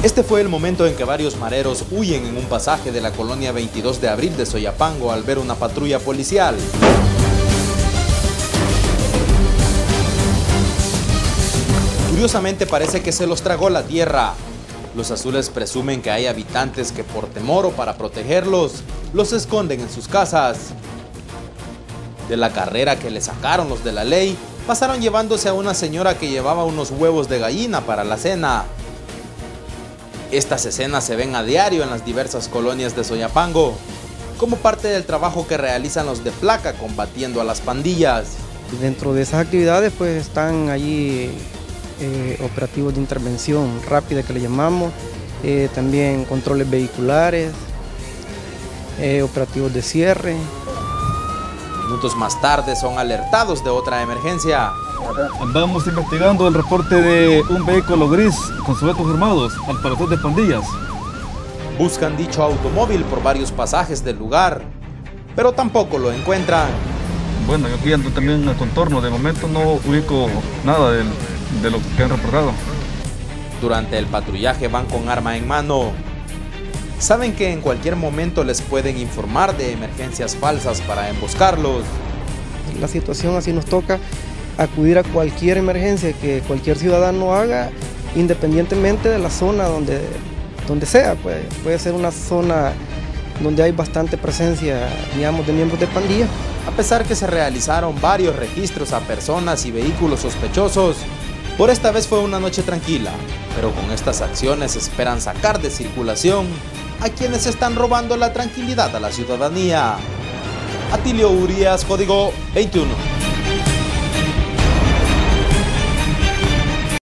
Este fue el momento en que varios mareros huyen en un pasaje de la colonia 22 de abril de Soyapango al ver una patrulla policial. Curiosamente parece que se los tragó la tierra. Los azules presumen que hay habitantes que por temor o para protegerlos, los esconden en sus casas. De la carrera que le sacaron los de la ley, pasaron llevándose a una señora que llevaba unos huevos de gallina para la cena. Estas escenas se ven a diario en las diversas colonias de Soyapango, como parte del trabajo que realizan los de placa combatiendo a las pandillas. Dentro de esas actividades pues están allí operativos de intervención rápida que le llamamos, también controles vehiculares, operativos de cierre. Minutos más tarde son alertados de otra emergencia. Andamos investigando el reporte de un vehículo gris con sujetos armados al parecer de pandillas. Buscan dicho automóvil por varios pasajes del lugar, pero tampoco lo encuentran. Bueno, yo aquí ando también en el contorno, de momento no ubico nada de lo que han reportado. Durante el patrullaje van con arma en mano. Saben que en cualquier momento les pueden informar de emergencias falsas para emboscarlos. La situación así nos toca acudir a cualquier emergencia que cualquier ciudadano haga, independientemente de la zona donde sea. Puede ser una zona donde hay bastante presencia, digamos, de miembros de pandilla. A pesar que se realizaron varios registros a personas y vehículos sospechosos, por esta vez fue una noche tranquila, pero con estas acciones esperan sacar de circulación a quienes están robando la tranquilidad a la ciudadanía. Atilio Urias, Código 21.